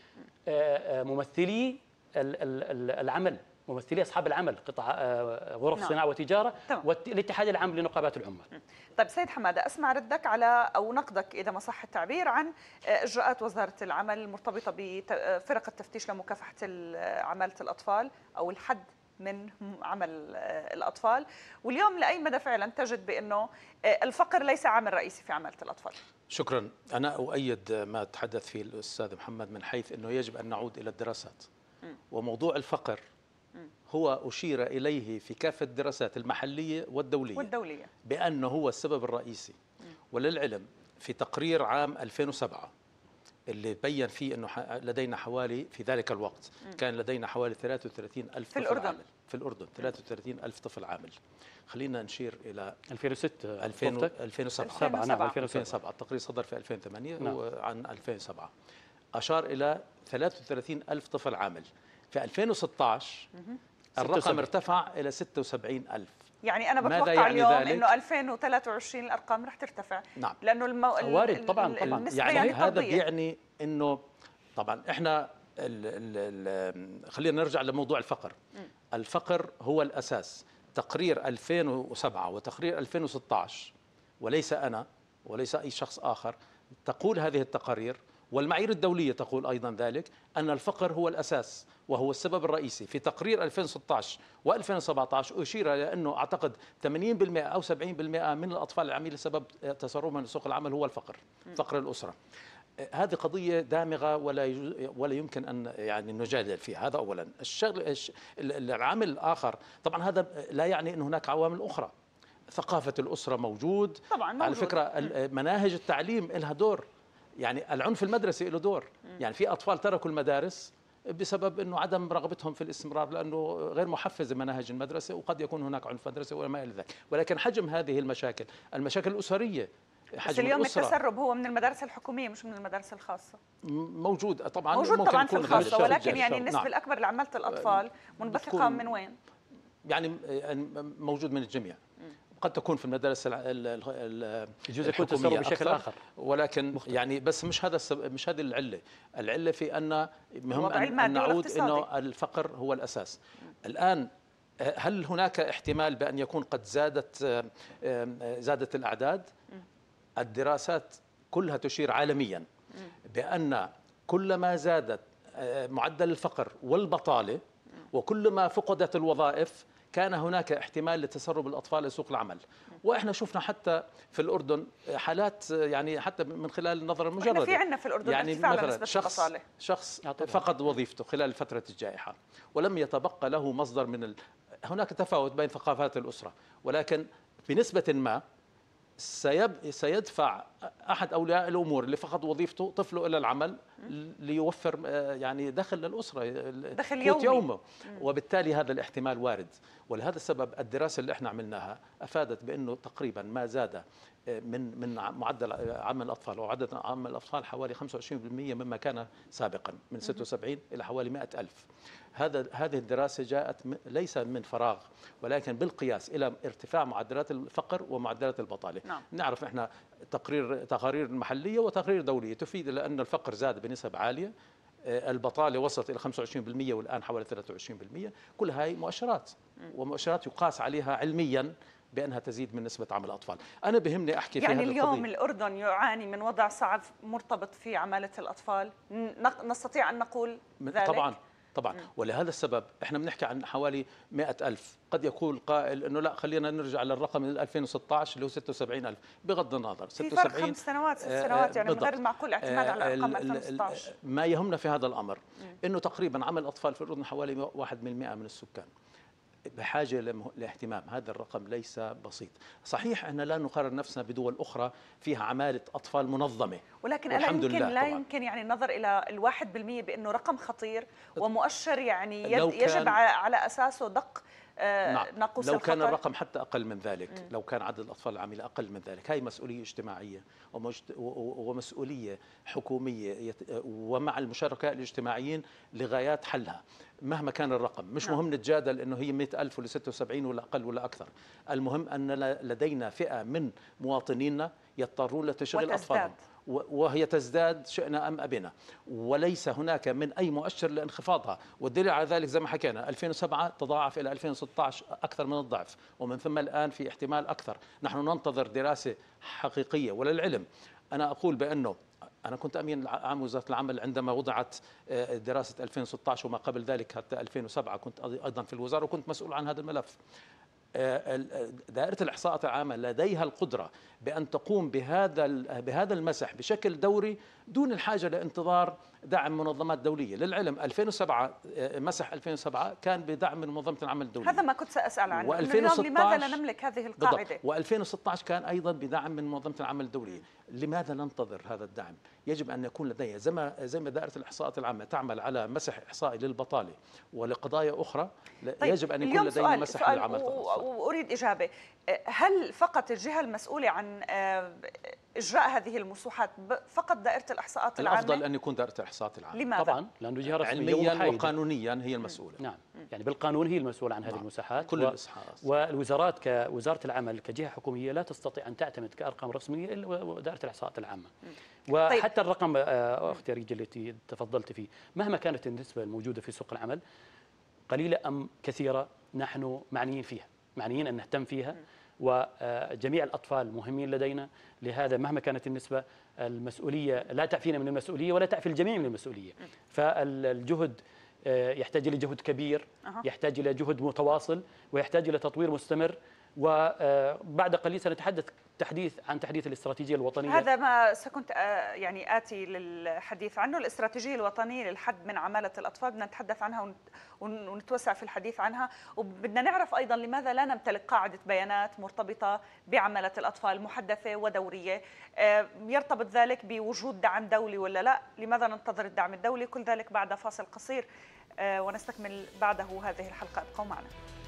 C: ممثلي العمل، ممثلي أصحاب العمل، قطاع غرف صناعة وتجارة، والاتحاد العام لنقابات العمال.
A: طيب سيد حمادة، أسمع ردك على أو نقدك إذا ما صح التعبير عن إجراءات وزارة العمل المرتبطة بفرق التفتيش لمكافحة عمالة الأطفال أو الحد من عمل الأطفال، واليوم لأي مدى فعلا تجد بأنه الفقر ليس عامل رئيسي في عمالة الأطفال؟
B: شكرا. أنا أؤيد ما تحدث فيه الأستاذ محمد من حيث أنه يجب أن نعود إلى الدراسات. وموضوع الفقر هو أشير إليه في كافة الدراسات المحلية والدولية بأنه هو السبب الرئيسي. وللعلم في تقرير عام 2007 اللي بين فيه أنه لدينا حوالي في ذلك الوقت كان لدينا حوالي 33 ألف
A: في
B: طفل
A: الأردن.
B: عامل في الأردن. 33 ألف طفل عامل. خلينا نشير إلى
C: 2006
B: 2007.
C: نعم
B: 2007 التقرير صدر في 2008
C: نعم.
B: وعن 2007 أشار إلى 33 ألف طفل عامل. في 2016 الرقم ارتفع إلى 76 ألف.
A: يعني أنا
B: ماذا
A: بتوقع
B: يعني
A: اليوم
B: ذلك؟
A: إنه 2023 الأرقام رح ترتفع.
B: نعم.
A: لأنه
C: وارد طبعاً.
A: النسبة
B: يعني هذا
A: طردية.
B: بيعني إنه طبعا إحنا خلينا نرجع لموضوع الفقر. الفقر هو الأساس. تقرير 2007 وتقرير 2016 وليس أنا وليس أي شخص آخر تقول هذه التقارير، والمعايير الدولية تقول أيضا ذلك، أن الفقر هو الأساس وهو السبب الرئيسي. في تقرير 2016 و2017 أشير إلى أنه أعتقد 80% أو 70% من الأطفال العاملين لسبب تسربهم من سوق العمل هو الفقر، فقر الأسرة. هذه قضية دامغة ولا يمكن أن يعني نجادل فيها. هذا أولا. العامل الآخر طبعا هذا لا يعني أن هناك عوامل أخرى. ثقافة الأسرة موجود.
A: طبعا موجود.
B: على فكرة مناهج التعليم لها دور. يعني العنف المدرسي له دور. يعني في أطفال تركوا المدارس بسبب أنه عدم رغبتهم في الاستمرار، لأنه غير محفزة مناهج المدرسة، وقد يكون هناك عنف مدرسي وما إلى ذلك. ولكن حجم هذه المشاكل الأسرية،
A: بس اليوم التسرب هو من المدارس الحكومية مش من المدارس الخاصة.
B: موجود طبعا.
A: موجود
B: ممكن
A: طبعا في الخاصة، ولكن يعني النسبة
B: نعم.
A: الأكبر لعمالة الأطفال منبثقة من وين؟
B: يعني موجود من الجميع. قد تكون في المدارس
C: الحكومية بشكل آخر،
B: ولكن مختلف. يعني بس مش هذا مش هذه العلة. العلة في أن مهم أن نعود أنه الفقر هو الأساس. الآن هل هناك احتمال بأن يكون قد زادت الأعداد؟ الدراسات كلها تشير عالميا بأن كلما زادت معدل الفقر والبطالة وكلما فقدت الوظائف كان هناك احتمال لتسرب الأطفال لسوق العمل. وإحنا شفنا حتى في الأردن حالات، يعني حتى من خلال النظر المجردة.
A: في عندنا في الأردن
B: يعني
A: ارتفاع لنسبة البطالة.
B: شخص فقد وظيفته خلال فترة الجائحة ولم يتبقى له مصدر من هناك تفاوت بين ثقافات الأسرة، ولكن بنسبة ما سيدفع أحد أولياء الأمور اللي فقد وظيفته طفله إلى العمل ليوفر يعني دخل للأسرة،
A: دخل
B: يومه. وبالتالي هذا الاحتمال وارد. ولهذا السبب الدراسة اللي احنا عملناها أفادت بأنه تقريبا ما زاد من معدل عمل الأطفال وعدد عمل الأطفال حوالي 25% مما كان سابقا، من 76 إلى حوالي 100,000. هذه الدراسة جاءت ليس من فراغ، ولكن بالقياس إلى ارتفاع معدلات الفقر ومعدلات البطالة.
A: نعم.
B: نعرف إحنا تقارير محلية وتقارير دولية تفيد إلى أن الفقر زاد بنسب عالية، البطالة وصلت إلى 25% والآن حوالي 23%. كل هاي مؤشرات، ومؤشرات يقاس عليها علميا بأنها تزيد من نسبة عمل الأطفال. أنا بهمني أحكي في هذه القضية.
A: يعني اليوم الأردن يعاني من وضع صعب مرتبط في عمالة الأطفال، نستطيع أن نقول ذلك؟
B: طبعا. ولهذا السبب احنا بنحكي عن حوالي 100,000. قد يقول قائل انه لا خلينا نرجع للرقم من 2016 اللي هو 76,000. بغض النظر 76
A: في فرق 5 سنوات 6 سنوات، يعني من غير المعقول الاعتماد على ارقام 2016.
B: ما يهمنا في هذا الامر انه تقريبا عمل الاطفال في الاردن حوالي 1% من السكان، بحاجة لاهتمام. هذا الرقم ليس بسيط. صحيح أننا لا نقارن نفسنا بدول أخرى فيها عمالة أطفال منظمة،
A: ولكن لا يمكن يعني النظر إلى 1% بأنه رقم خطير ومؤشر يعني يجب على أساسه دق ناقوس
B: لو
A: الخطر.
B: كان الرقم حتى أقل من ذلك، لو كان عدد الأطفال العاملة أقل من ذلك، هاي مسؤولية اجتماعية ومسؤولية حكومية ومع المشاركة الاجتماعيين لغايات حلها مهما كان الرقم. مش مهم نتجادل إنه هي 100,000 ولا 76 ولا أقل ولا أكثر. المهم أن لدينا فئة من مواطنينا يضطرون لتشغيل أطفالهم، وهي تزداد شئنا أم أبينا، وليس هناك من أي مؤشر لانخفاضها. والدليل على ذلك زي ما حكينا 2007 تضاعف إلى 2016 أكثر من الضعف، ومن ثم الآن في احتمال أكثر. نحن ننتظر دراسة حقيقية. وللعلم أنا أقول بأنه أنا كنت أمين عام وزارة العمل عندما وضعت دراسة 2016 وما قبل ذلك حتى 2007 كنت أيضا في الوزارة وكنت مسؤول عن هذا الملف. دائرة الإحصاءات العامة لديها القدرة بأن تقوم بهذا المسح بشكل دوري دون الحاجة لانتظار دعم منظمات دولية. للعلم 2007 مسح 2007 كان بدعم من منظمة العمل الدولية.
A: هذا ما كنت سأسأل عنه.
B: و2016
A: لماذا لا نملك هذه القاعدة؟
B: و2016 كان أيضا بدعم من منظمة العمل الدولية. لماذا ننتظر هذا الدعم؟ يجب أن يكون لدينا زي ما دائرة الإحصاءات العامة تعمل على مسح إحصائي للبطالة ولقضايا أخرى.
A: طيب
B: يجب أن يكون لدينا مسح للعمل.
A: وأريد إجابة. هل فقط الجهة المسؤولة عن إجراء هذه المسوحات فقط دائرة الإحصاءات العامة؟
B: الأفضل أن يكون دائرة الإحصاءات العامة.
A: لماذا؟
C: طبعا لأنه جهة رسمية
B: علميا وقانونيا هي المسؤولة.
C: نعم، يعني بالقانون هي المسؤولة عن هذه المساحات.
B: كل الإصحاحات.
C: والوزارات كوزارة العمل كجهة حكومية لا تستطيع أن تعتمد كأرقام رسمية إلا دائرة الإحصاءات العامة. وحتى الرقم أختي ريجي التي تفضلت فيه، مهما كانت النسبة الموجودة في سوق العمل قليلة أم كثيرة، نحن معنيين فيها، معنيين أن نهتم فيها، وجميع الأطفال مهمين لدينا. لهذا مهما كانت النسبة، المسؤولية لا تعفينا من المسؤولية ولا تعفي الجميع من المسؤولية. فالجهد يحتاج إلى جهد كبير، يحتاج إلى جهد متواصل، ويحتاج إلى تطوير مستمر. وبعد قليل سنتحدث عن تحديث الاستراتيجية الوطنية.
A: هذا ما سكنت يعني آتي للحديث عنه. الاستراتيجية الوطنية للحد من عمالة الأطفال بدنا نتحدث عنها ونتوسع في الحديث عنها، وبدنا نعرف أيضا لماذا لا نمتلك قاعدة بيانات مرتبطة بعمالة الأطفال محدثة ودورية. يرتبط ذلك بوجود دعم دولي ولا لا؟ لماذا ننتظر الدعم الدولي؟ كل ذلك بعد فاصل قصير ونستكمل بعده هذه الحلقة. ابقوا معنا.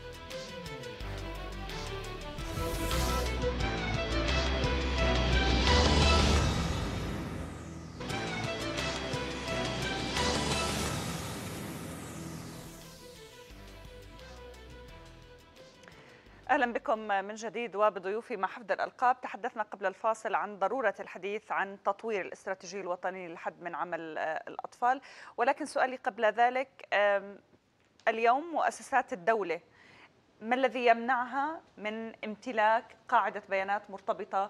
A: أهلا بكم من جديد وبضيوفي مع حفظ الألقاب. تحدثنا قبل الفاصل عن ضرورة الحديث عن تطوير الاستراتيجية الوطنية للحد من عمل الأطفال، ولكن سؤالي قبل ذلك، اليوم مؤسسات الدولة ما الذي يمنعها من امتلاك قاعدة بيانات مرتبطة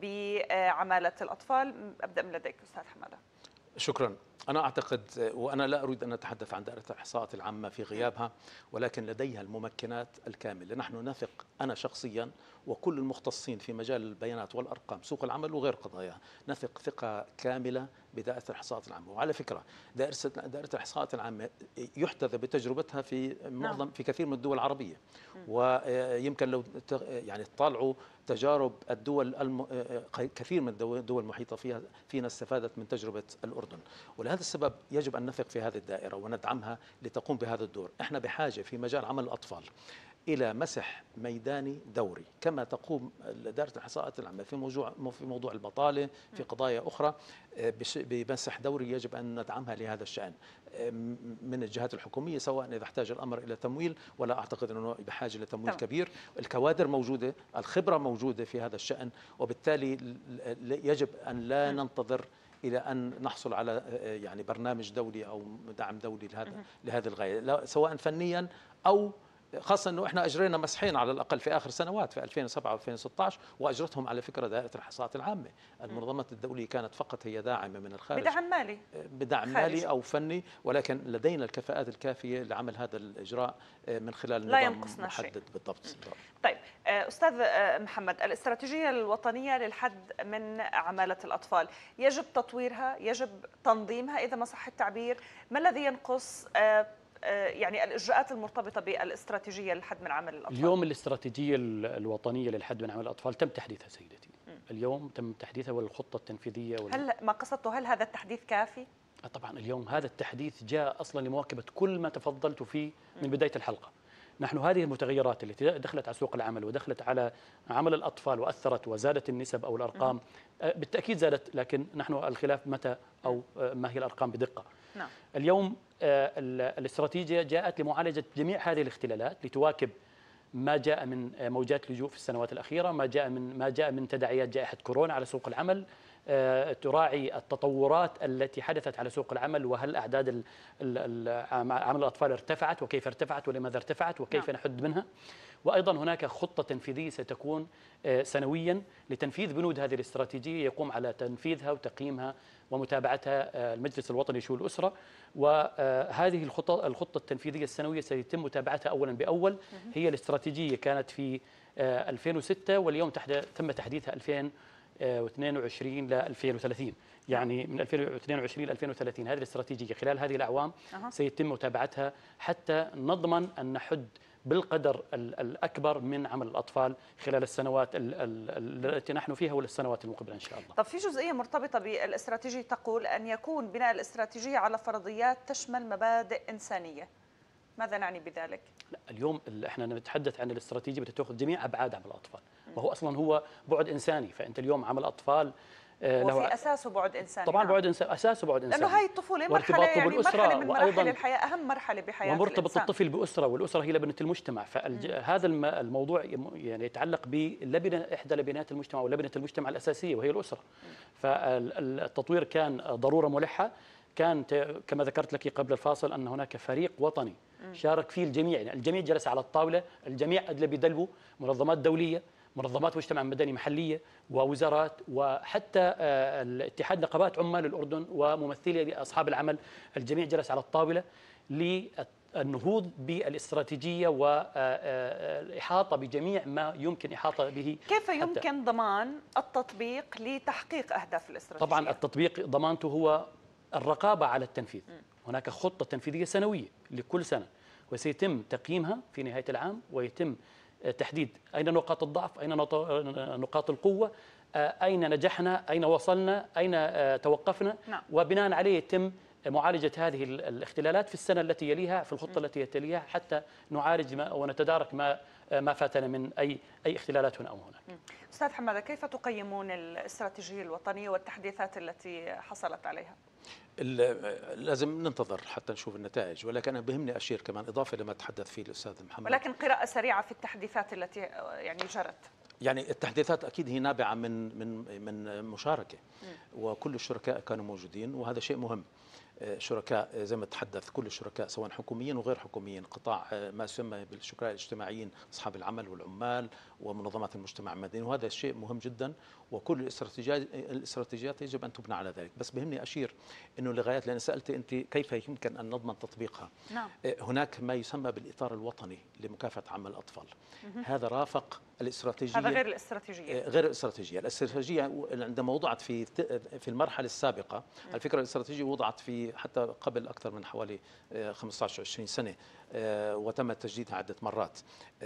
A: بعمالة الأطفال؟ أبدأ من لديك أستاذ حمادة.
B: شكرا. أنا أعتقد، وأنا لا أريد أن أتحدث عن دائرة الإحصاءات العامة في غيابها، ولكن لديها الممكنات الكاملة. نحن نثق، أنا شخصيا وكل المختصين في مجال البيانات والأرقام سوق العمل وغير قضاياها، نثق ثقة كاملة بدائرة الإحصاءات العامة. وعلى فكرة دائرة الإحصاءات العامة يحتذى بتجربتها في كثير من الدول العربية، ويمكن لو يعني تطالعوا تجارب الدول كثير من الدول المحيطة فينا استفادت من تجربة الأردن. ولهذا السبب يجب أن نثق في هذه الدائرة وندعمها لتقوم بهذا الدور. احنا بحاجة في مجال عمل الأطفال إلى مسح ميداني دوري كما تقوم دائرة الإحصاءات العامة في موضوع البطالة، في قضايا أخرى، بمسح دوري يجب أن ندعمها لهذا الشأن من الجهات الحكومية، سواء إذا احتاج الأمر إلى تمويل، ولا أعتقد أنه بحاجة لتمويل كبير. الكوادر موجودة، الخبرة موجودة في هذا الشأن، وبالتالي يجب أن لا ننتظر إلى أن نحصل على يعني برنامج دولي أو دعم دولي لهذه الغاية، سواء فنيا أو خاصة أنه إحنا أجرينا مسحين على الأقل في آخر سنوات في 2007 و2016، وأجرتهم على فكرة دائرة الإحصاءات العامة. المنظمات الدولية كانت فقط هي داعمة من الخارج، بدعم مالي أو فني، ولكن لدينا الكفاءات الكافية لعمل هذا الإجراء من خلال نظام محدد بالضبط.
A: طيب أستاذ محمد، الاستراتيجية الوطنية للحد من عمالة الأطفال يجب تطويرها، يجب تنظيمها إذا ما صح التعبير. ما الذي ينقص يعني الإجراءات المرتبطة بالاستراتيجية للحد من عمل الأطفال؟
C: اليوم الاستراتيجية الوطنية للحد من عمل الأطفال تم تحديثها سيدتي. اليوم تم تحديثها والخطة التنفيذية
A: هل ما قصدته هل هذا التحديث كافي؟
C: طبعا اليوم هذا التحديث جاء أصلا لمواكبة كل ما تفضلت فيه من بداية الحلقة. نحن هذه المتغيرات التي دخلت على سوق العمل ودخلت على عمل الأطفال وأثرت وزادت النسب أو الأرقام، بالتأكيد زادت، لكن نحن الخلاف متى أو ما هي الأرقام بدقة.
A: نعم.
C: اليوم الاستراتيجية جاءت لمعالجة جميع هذه الاختلالات، لتواكب ما جاء من موجات لجوء في السنوات الأخيرة، ما جاء من تداعيات جائحة كورونا على سوق العمل، تراعي التطورات التي حدثت على سوق العمل، وهل أعداد عمل الأطفال ارتفعت وكيف ارتفعت ولماذا ارتفعت وكيف نحد منها. وأيضا هناك خطة تنفيذية ستكون سنويا لتنفيذ بنود هذه الاستراتيجية، يقوم على تنفيذها وتقييمها ومتابعتها المجلس الوطني لشؤون الأسرة. وهذه الخطة التنفيذية السنوية سيتم متابعتها أولا بأول. هي الاستراتيجية كانت في 2006 واليوم تم تحديثها 2022 ل 2030، يعني من 2022 ل 2030 هذه الاستراتيجية خلال هذه الأعوام سيتم متابعتها حتى نضمن أن نحد بالقدر الأكبر من عمل الأطفال خلال السنوات التي نحن فيها والسنوات المقبلة إن شاء الله.
A: طب في جزئية مرتبطة بالاستراتيجية تقول أن يكون بناء الاستراتيجية على فرضيات تشمل مبادئ إنسانية، ماذا نعني بذلك؟
C: لا، اليوم احنا نتحدث عن الاستراتيجية بتأخذ جميع أبعاد عمل الأطفال، وهو أصلا هو بعد إنساني. فأنت اليوم عمل أطفال
A: وفي أساسه بعد إنساني.
C: طبعا بعد إنساني، أساسه بعد إنساني،
A: لأنه هاي الطفولة مرحلة، يعني مرحلة من مراحل الحياة، أهم مرحلة بحياة
C: ومرتبط
A: الإنسان.
C: الطفل بأسرة، والأسرة هي لبنة المجتمع. فهذا الموضوع يعني يتعلق بلبنة، إحدى لبنات المجتمع ولبنة المجتمع الأساسية وهي الأسرة. فالتطوير كان ضرورة ملحة. كان كما ذكرت لك قبل الفاصل أن هناك فريق وطني شارك فيه الجميع، يعني الجميع جلس على الطاولة، الجميع أدلى بدلوه، منظمات دولية، منظمات مجتمع مدني محلية، ووزارات، وحتى الاتحاد نقابات عمال الأردن وممثلي لأصحاب العمل. الجميع جلس على الطاولة للنهوض بالاستراتيجية والإحاطة بجميع ما يمكن إحاطة به.
A: كيف يمكن ضمان التطبيق لتحقيق أهداف الاستراتيجية؟
C: طبعا التطبيق ضمانته هو الرقابة على التنفيذ. هناك خطة تنفيذية سنوية لكل سنة، وسيتم تقييمها في نهاية العام، ويتم تحديد أين نقاط الضعف، أين نقاط القوة، أين نجحنا، أين وصلنا، أين توقفنا. وبناء عليه يتم معالجة هذه الاختلالات في السنة التي يليها، في الخطة التي تليها، حتى نعالج ونتدارك ما فاتنا من أي اختلالات هنا أو هناك.
A: أستاذ حمادة، كيف تقيمون الاستراتيجية الوطنية والتحديثات التي حصلت عليها؟
B: لازم ننتظر حتى نشوف النتائج، ولكن أنا بهمني أشير كمان إضافة لما تحدث فيه الأستاذ محمد،
A: ولكن قراءة سريعة في التحديثات التي يعني جرت.
B: يعني التحديثات أكيد هي نابعة من مشاركة، وكل الشركاء كانوا موجودين، وهذا شيء مهم. شركاء زي ما تحدث، كل الشركاء سواء حكوميين وغير حكوميين، قطاع ما يسمى بالشركاء الاجتماعيين، أصحاب العمل والعمال ومنظمات المجتمع المدني، وهذا شيء مهم جدا. وكل الاستراتيجيات يجب أن تبنى على ذلك. بس بهمني أشير أنه لغاية، لأن سألت أنت كيف يمكن أن نضمن تطبيقها.
A: نعم.
B: هناك ما يسمى بالإطار الوطني لمكافحة عمل الأطفال. هذا رافق الاستراتيجية.
A: هذا غير الاستراتيجية.
B: غير الاستراتيجية. الاستراتيجية عندما وضعت في المرحلة السابقة، على فكرة الاستراتيجية وضعت في حتى قبل أكثر من حوالي 15-20 سنة، وتم تجديدها عدة مرات،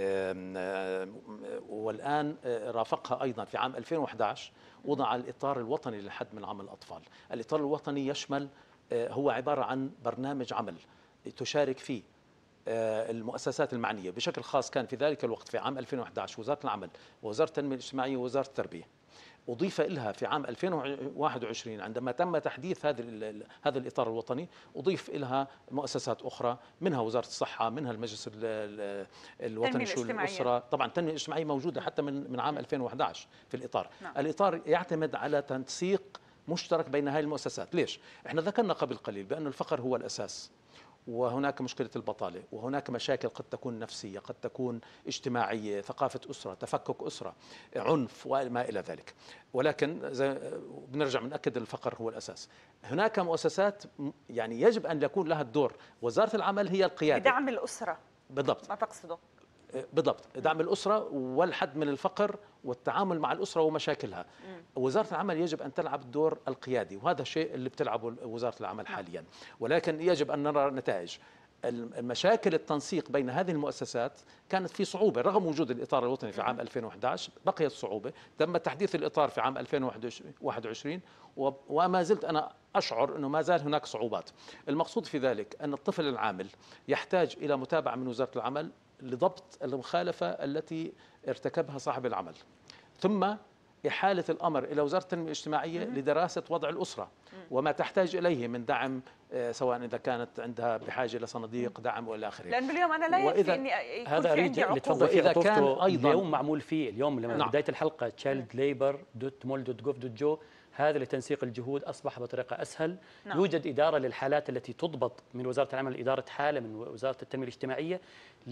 B: والآن رافقها أيضا في عام 2011 وضع الإطار الوطني للحد من عمل الأطفال. الإطار الوطني يشمل، هو عبارة عن برنامج عمل تشارك فيه المؤسسات المعنية بشكل خاص. كان في ذلك الوقت في عام 2011 وزارة العمل ووزارة التنمية الاجتماعية ووزارة التربية. أضيف لها في عام 2021 عندما تم تحديث هذا الإطار الوطني، أضيف لها مؤسسات أخرى، منها وزارة الصحة، منها المجلس الوطني لشؤون الأسرة. طبعا التنمية الاجتماعية موجودة حتى من عام 2011 في الإطار. الإطار يعتمد على تنسيق مشترك بين هذه المؤسسات. ليش؟ احنا ذكرنا قبل قليل بأن الفقر هو الأساس، وهناك مشكلة البطالة، وهناك مشاكل قد تكون نفسية، قد تكون اجتماعية، ثقافة أسرة، تفكك أسرة، عنف وما إلى ذلك. ولكن بنرجع بنأكد الفقر هو الأساس. هناك مؤسسات يعني يجب أن يكون لها الدور. وزارة العمل هي القيادة
A: بدعم الأسرة.
B: بالضبط.
A: ما تقصده؟
B: بالضبط، دعم الأسرة والحد من الفقر والتعامل مع الأسرة ومشاكلها. وزارة العمل يجب أن تلعب الدور القيادي، وهذا الشيء اللي بتلعبه وزارة العمل حاليا. ولكن يجب أن نرى نتائج. المشاكل التنسيق بين هذه المؤسسات كانت في صعوبة رغم وجود الإطار الوطني في عام 2011، بقيت صعوبة. تم تحديث الإطار في عام 2021 وما زلت أنا أشعر أنه ما زال هناك صعوبات. المقصود في ذلك أن الطفل العامل يحتاج إلى متابعة من وزارة العمل لضبط المخالفة التي ارتكبها صاحب العمل، ثم إحالة الأمر إلى وزارة التنمية الاجتماعية لدراسة وضع الأسرة وما تحتاج إليه من دعم، سواء إذا كانت عندها بحاجة لصناديق دعم وإلى آخره.
A: لأن اليوم أنا لا يكفي إني يكون
C: هذا
A: في عندي عقوبة.
C: وإذا كان أيضا اليوم معمول فيه اليوم لما بداية الحلقة child labor.mol.gov.jo، هذا لتنسيق الجهود أصبح بطريقة أسهل.
A: نعم.
C: يوجد إدارة للحالات التي تضبط من وزارة العمل، إدارة حالة من وزارة التنمية الاجتماعية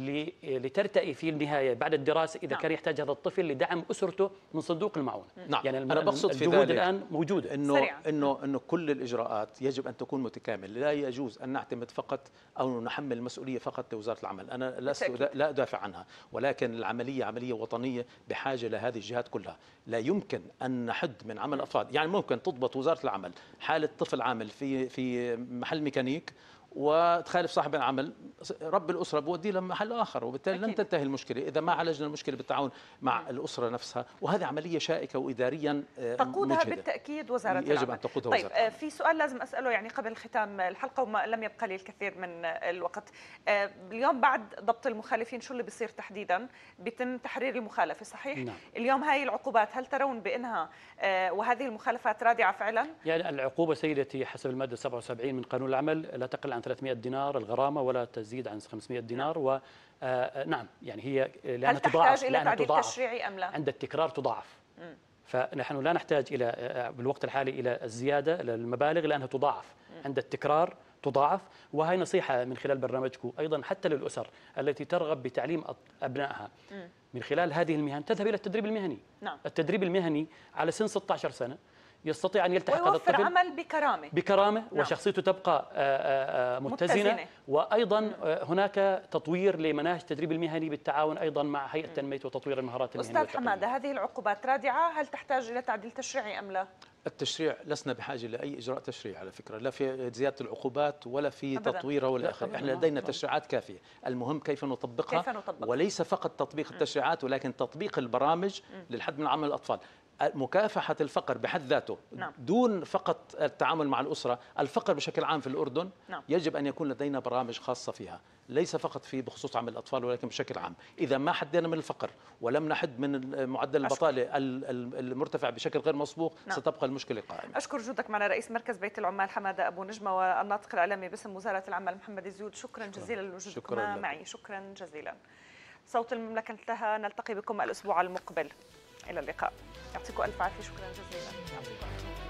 C: لترتئي في النهاية بعد الدراسة إذا
A: نعم.
C: كان يحتاج هذا الطفل لدعم أسرته من صندوق المعونة.
B: نعم.
C: يعني
B: أنا بقصد في
C: الجهود
B: ذلك
C: الآن موجودة.
B: إنه كل الإجراءات يجب أن تكون متكاملة، لا يجوز أن نعتمد فقط أو نحمل المسؤولية فقط لوزارة العمل. أنا لا أدافع عنها، ولكن العملية عملية وطنية بحاجة لهذه الجهات كلها. لا يمكن أن نحد من عمل الأطفال، يعني ممكن تضبط وزارة العمل حالة طفل عامل في محل ميكانيك وتخالف صاحب العمل، رب الأسرة بوديه لمحل آخر، وبالتالي لن تنتهي المشكلة إذا ما عالجنا المشكلة بالتعاون مع الأسرة نفسها. وهذه عملية شائكة وإداريا
A: تقودها
B: مجهدة.
A: بالتأكيد وزارة
B: يجب
A: العمل.
B: أن تقودها
A: طيب
B: وزارة العمل.
A: في سؤال لازم أسأله يعني قبل ختام الحلقة وما لم يبقى لي الكثير من الوقت. اليوم بعد ضبط المخالفين شو اللي بيصير تحديدا؟ بيتم تحرير المخالفة، صحيح؟
C: نعم.
A: اليوم هاي العقوبات هل ترون بأنها وهذه المخالفات رادعة فعلا؟ يعني
C: العقوبة سيدتي حسب المادة 77 من قانون العمل لا تقل عن 300 دينار الغرامة ولا تزيد عن 500 دينار. نعم يعني هي
A: هل تحتاج إلى تعديل تشريعي أم لا؟
C: عند التكرار تضاعف. فنحن لا نحتاج إلى بالوقت الحالي إلى الزيادة للمبالغ لأنها تضاعف عند التكرار تضاعف. وهي نصيحة من خلال برنامجكم أيضا حتى للأسر التي ترغب بتعليم أبنائها من خلال هذه المهن تذهب إلى التدريب المهني.
A: نعم.
C: التدريب المهني على سن 16 سنة يستطيع أن يلتحق هذا الطفل
A: عمل بكرامة
C: نعم. وشخصيته تبقى متزنة. وأيضا هناك تطوير لمناهج التدريب المهني بالتعاون أيضا مع هيئة تنمية وتطوير المهارات المهنية.
A: أستاذ حمادة، هذه العقوبات رادعة، هل تحتاج إلى تعديل تشريعي أم لا؟
B: التشريع لسنا بحاجة لأي إجراء تشريعي على فكرة، لا في زيادة العقوبات ولا في تطويرها ولا آخره. احنا لدينا تشريعات كافية، المهم كيف نطبقها. وليس فقط تطبيق التشريعات ولكن تطبيق البرامج للحد من عمل الأطفال. مكافحة الفقر بحد ذاته
A: نعم.
B: دون فقط التعامل مع الأسرة. الفقر بشكل عام في الأردن
A: نعم.
B: يجب أن يكون لدينا برامج خاصة فيها، ليس فقط بخصوص عمل الأطفال ولكن بشكل عام. إذا ما حدينا من الفقر ولم نحد من معدل البطالة المرتفع بشكل غير مسبوق نعم. ستبقى المشكلة قائمة.
A: أشكر جودك معنا رئيس مركز بيت العمال حمادة أبو نجمة والناطق الإعلامي باسم وزارة العمل محمد الزيود. شكرا جزيلا لوجودكما معي. شكرا جزيلا. صوت المملكة انتهى، نلتقي بكم الأسبوع المقبل. إلى اللقاء. يعطيكم ألف عافية. شكرا جزيلا.